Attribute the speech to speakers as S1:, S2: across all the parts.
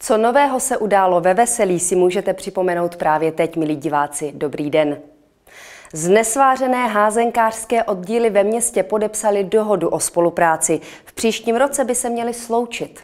S1: Co nového se událo ve Veselí, si můžete připomenout právě teď, milí diváci. Dobrý den. Znesvářené házenkářské oddíly ve městě podepsaly dohodu o spolupráci. V příštím roce by se měly sloučit.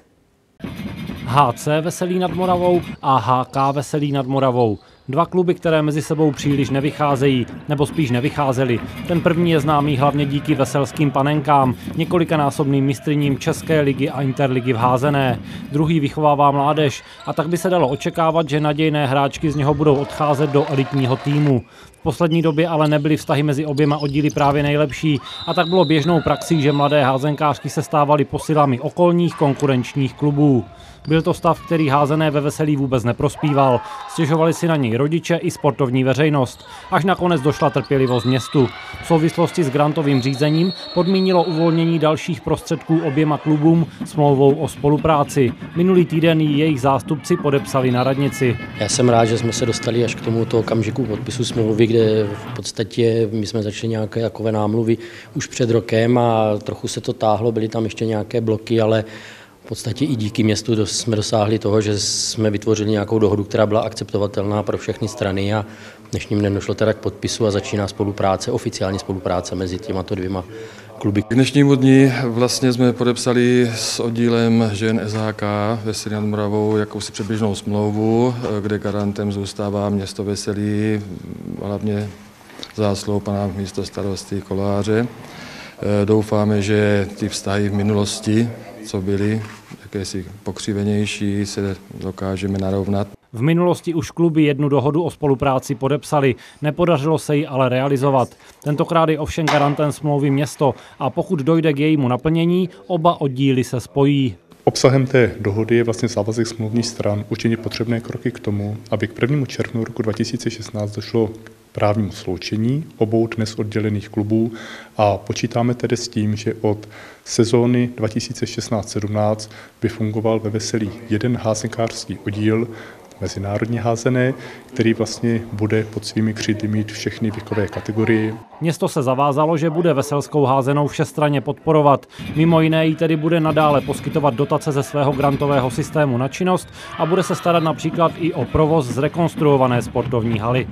S2: HC Veselí nad Moravou a HK Veselí nad Moravou. Dva kluby, které mezi sebou příliš nevycházejí, nebo spíš nevycházely. Ten první je známý hlavně díky veselským panenkám, několikanásobným mistryním České ligy a Interligy v házené. Druhý vychovává mládež a tak by se dalo očekávat, že nadějné hráčky z něho budou odcházet do elitního týmu. V poslední době ale nebyly vztahy mezi oběma oddíly právě nejlepší a tak bylo běžnou praxí, že mladé házenkářky se stávaly posilami okolních konkurenčních klubů. Byl to stav, který házené ve Veselí vůbec neprospíval. Stěžovali si na něj rodiče i sportovní veřejnost. Až nakonec došla trpělivost městu. V souvislosti s grantovým řízením podmínilo uvolnění dalších prostředků oběma klubům smlouvou o spolupráci. Minulý týden ji jejich zástupci podepsali na radnici.
S3: Já jsem rád, že jsme se dostali až k tomuto okamžiku podpisu smlouvy, kde v podstatě my jsme začali nějaké takové námluvy už před rokem a trochu se to táhlo, byly tam ještě nějaké bloky, ale v podstatě i díky městu jsme dosáhli toho, že jsme vytvořili nějakou dohodu, která byla akceptovatelná pro všechny strany a dnešním dnem došlo teda k podpisu a začíná spolupráce, oficiální spolupráce mezi těmato dvěma kluby.
S4: K dnešnímu dni vlastně jsme podepsali s oddílem žen SHK Veselí nad Moravou jakousi předběžnou smlouvu, kde garantem zůstává město Veselí, hlavně zásluhou pana místostarosty Koláře. Doufáme, že ty vztahy v minulosti, co byly jakési pokřivenější, se dokážeme narovnat.
S2: V minulosti už kluby jednu dohodu o spolupráci podepsali, nepodařilo se ji ale realizovat. Tentokrát je ovšem garantem smlouvy město a pokud dojde k jejímu naplnění, oba oddíly se spojí.
S5: Obsahem té dohody je vlastně závazek smluvních stran učinit potřebné kroky k tomu, aby k 1. červnu roku 2016 došlo k právnímu sloučení obou dnes oddělených klubů a počítáme tedy s tím, že od sezóny 2016-17 by fungoval ve Veselí jeden házenkářský oddíl, mezinárodně házené, který vlastně bude pod svými křídly mít všechny věkové kategorie.
S2: Město se zavázalo, že bude veselskou házenou všestranně podporovat. Mimo jiné jí tedy bude nadále poskytovat dotace ze svého grantového systému na činnost a bude se starat například i o provoz zrekonstruované sportovní haly.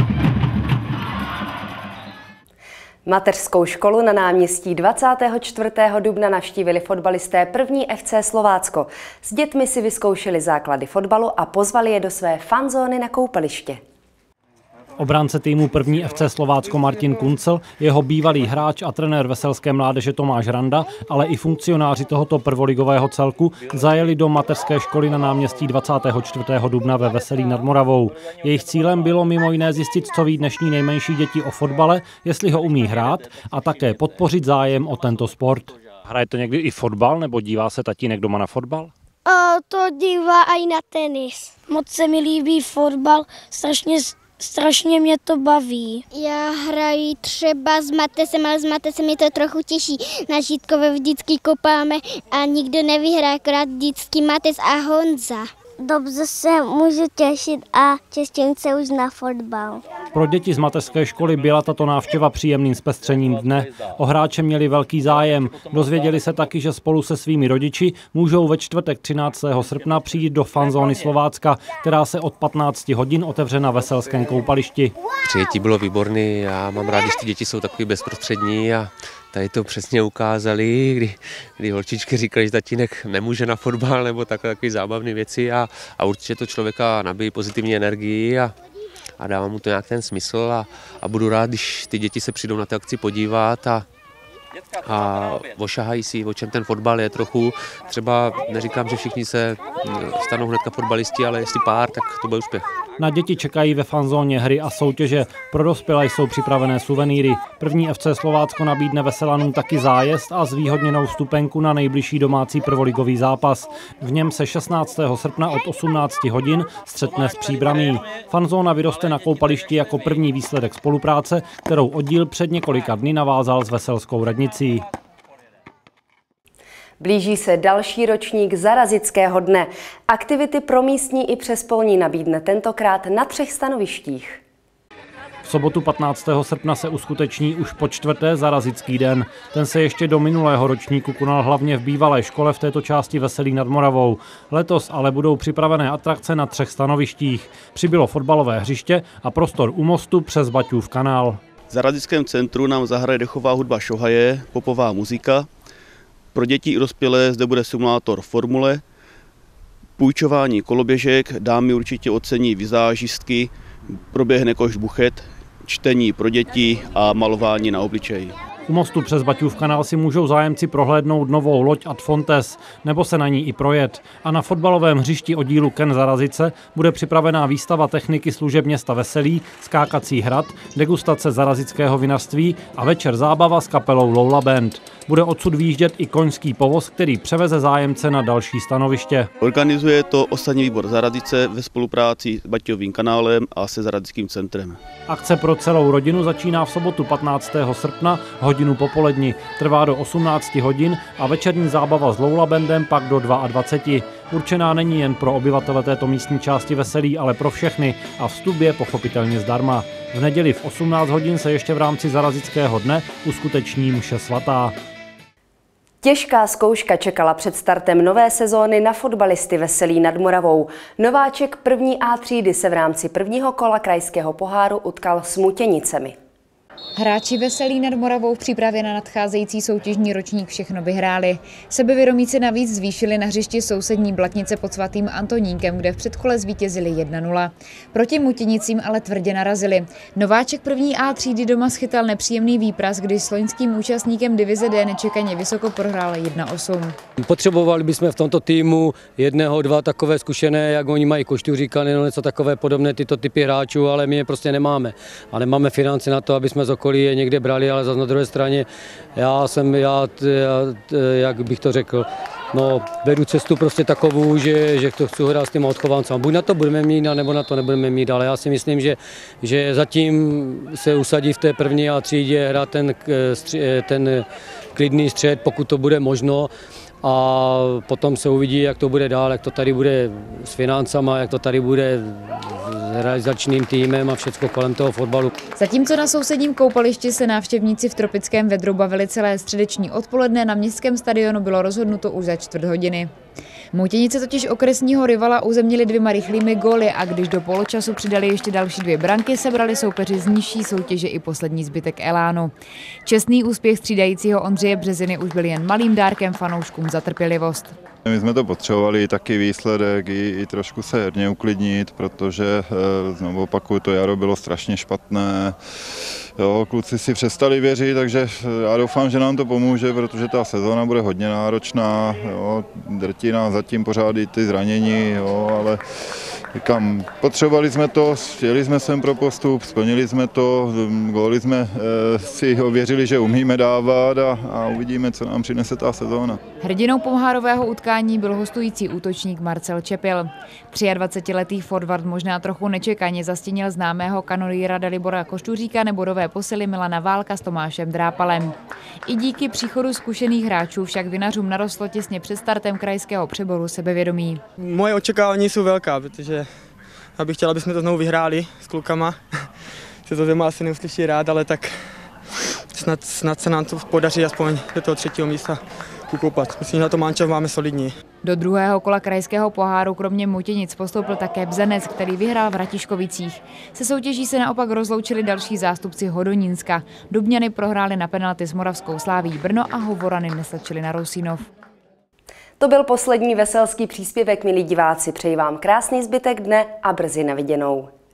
S1: Mateřskou školu na náměstí 24. dubna navštívili fotbalisté první FC Slovácko. S dětmi si vyzkoušeli základy fotbalu a pozvali je do své fanzóny na koupaliště.
S2: Obránce týmu první FC Slovácko Martin Kuncl, jeho bývalý hráč a trenér veselské mládeže Tomáš Randa, ale i funkcionáři tohoto prvoligového celku zajeli do mateřské školy na náměstí 24. dubna ve Veselí nad Moravou. Jejich cílem bylo mimo jiné zjistit, co ví dnešní nejmenší děti o fotbale, jestli ho umí hrát a také podpořit zájem o tento sport. Hraje to někdy i fotbal nebo dívá se tatínek doma na fotbal?
S6: To dívá i na tenis. Moc se mi líbí fotbal, strašně mě to baví.
S7: Já hraji třeba s Matesem, ale s Matesem mě to trochu těší. Na Žítkově vždycky kopáme a nikdo nevyhrá, akorát vždycky Mates a Honza.
S6: Dobře se můžu těšit a těším se už na fotbal.
S2: Pro děti z mateřské školy byla tato návštěva příjemným zpestřením dne. O hráče měli velký zájem. Dozvěděli se taky, že spolu se svými rodiči můžou ve čtvrtek 13. srpna přijít do fanzóny Slovácka, která se od 15 hodin otevře na veselském koupališti.
S8: Přijetí bylo výborné, já mám rád, když ty děti jsou takový bezprostřední a tady to přesně ukázali, kdy holčičky říkali, že tatínek nemůže na fotbal nebo takové zábavné věci a určitě to člověka nabíjí pozitivní energii a dává mu to nějak ten smysl a budu rád, když ty děti se přijdou na tu akci podívat a ošahají si, o čem ten fotbal je trochu. Třeba neříkám, že všichni se stanou hnedka fotbalisti, ale jestli pár, tak to bude úspěch.
S2: Na děti čekají ve fanzóně hry a soutěže. Pro dospělé jsou připravené suvenýry. První FC Slovácko nabídne veselanům taky zájezd a zvýhodněnou vstupenku na nejbližší domácí prvoligový zápas. V něm se 16. srpna od 18 hodin střetne s Příbramí. Fanzóna vyroste na koupališti jako první výsledek spolupráce, kterou oddíl před několika dny navázal s veselskou radnicí.
S1: Blíží se další ročník Zarazického dne. Aktivity pro místní i přespolní nabídne tentokrát na 3 stanovištích.
S2: V sobotu 15. srpna se uskuteční už po čtvrté Zarazický den. Ten se ještě do minulého ročníku konal hlavně v bývalé škole v této části Veselí nad Moravou. Letos ale budou připravené atrakce na 3 stanovištích. Přibylo fotbalové hřiště a prostor u mostu přes Baťův kanál.
S9: V Zarazickém centru nám zahraje dechová hudba Šohaje, popová muzika. Pro děti i dospělé zde bude simulátor formule, půjčování koloběžek, dámy určitě ocení vizážistky, proběhne koš buchet, čtení pro děti a malování na obličeji.
S2: U mostu přes Baťův kanál si můžou zájemci prohlédnout novou loď Ad Fontes, nebo se na ní i projet. A na fotbalovém hřišti oddílu Ken Zarazice bude připravená výstava techniky služeb města Veselí, skákací hrad, degustace zarazického vinařství a večer zábava s kapelou Lola Band. Bude odsud výjíždět i koňský povoz, který převeze zájemce na další stanoviště.
S9: Organizuje to Osadní výbor Zarazice ve spolupráci s Baťovým kanálem a se Zarazickým centrem.
S2: Akce pro celou rodinu začíná v sobotu 15. srpna hodinu popolední, trvá do 18 hodin a večerní zábava s Lola Bandem pak do 22. Určená není jen pro obyvatele této místní části Veselí, ale pro všechny a vstup je pochopitelně zdarma. V neděli v 18 hodin se ještě v rámci Zarazického dne uskuteční mše svatá.
S1: Těžká zkouška čekala před startem nové sezóny na fotbalisty Veselí nad Moravou. Nováček první A třídy se v rámci prvního kola krajského poháru utkal s Mutěnicemi.
S10: Hráči Veselí nad Moravou v přípravě na nadcházející soutěžní ročník všechno vyhráli. Sebevědomí se navíc zvýšili na hřišti sousední Blatnice pod svatým Antonínkem, kde v předkole zvítězili 1-0. Proti Mutěnicím ale tvrdě narazili. Nováček první A třídy doma schytal nepříjemný výpras, když s loňským účastníkem divize D nečekaně vysoko prohrál 1-8.
S11: Potřebovali bychom v tomto týmu 1-2 takové zkušené, jak oni mají Košťuříka, nebo něco takové podobné tyto typy hráčů, ale my je prostě nemáme. A nemáme finance na to, aby jsme z okolí je někde brali, ale zase na druhé straně jak bych to řekl, vedu cestu prostě takovou, že to chci hrát s těma odchovancema. Buď na to budeme mít, nebo na to nebudeme mít, ale já si myslím, že zatím se usadí v té první A třídě, hrát ten klidný střed, pokud to bude možno. A potom se uvidí, jak to bude dál, jak to tady bude s financama, jak to tady bude s realizačním týmem a všechno kolem toho fotbalu.
S10: Zatímco na sousedním koupališti se návštěvníci v tropickém vedru bavili celé středeční odpoledne, na městském stadionu bylo rozhodnuto už za čtvrt hodiny. Mutěnice totiž okresního rivala uzemnili 2 rychlými góly a když do poločasu přidali ještě další 2 branky, sebrali soupeři z nižší soutěže i poslední zbytek elánu. Čestný úspěch střídajícího Ondřeje Březiny už byl jen malým dárkem fanouškům za trpělivost.
S12: My jsme to potřebovali, taky výsledek, i trošku se herně uklidnit, protože, znovu opakuju, to jaro bylo strašně špatné. Jo, kluci si přestali věřit, takže já doufám, že nám to pomůže, protože ta sezóna bude hodně náročná. Jo, drtí nás zatím pořád i ty zranění, jo, ale říkám, potřebovali jsme to, chtěli jsme sem pro postup, splnili jsme to, góly jsme si ověřili, že umíme dávat a uvidíme, co nám přinese ta sezóna.
S10: Hrdinou pohárového utkání byl hostující útočník Marcel Čepil. 23letý forward možná trochu nečekaně zastínil známého kanonýra Dalibora Košťuříka nebo nové posily Milana Válka s Tomášem Drápalem. I díky příchodu zkušených hráčů však vinařům narostlo těsně před startem krajského přeboru sebevědomí.
S13: Moje očekávání jsou velká, protože já bych chtěla, aby jsme to znovu vyhráli s klukama. Se to zima asi neuslyší rád, ale tak snad se nám to podaří aspoň do toho 3. místa ukoupat. Myslím, že na to mančov máme solidní.
S10: Do druhého kola krajského poháru kromě Mutěnic postoupil také Bzenec, který vyhrál v Ratiškovicích. Se soutěží se naopak rozloučili další zástupci Hodonínska. Dubňany prohráli na penalty s Moravskou Sláví Brno a Hovorany nestačili na Rousínov.
S1: To byl poslední veselský příspěvek, milí diváci. Přeji vám krásný zbytek dne a brzy na viděnou.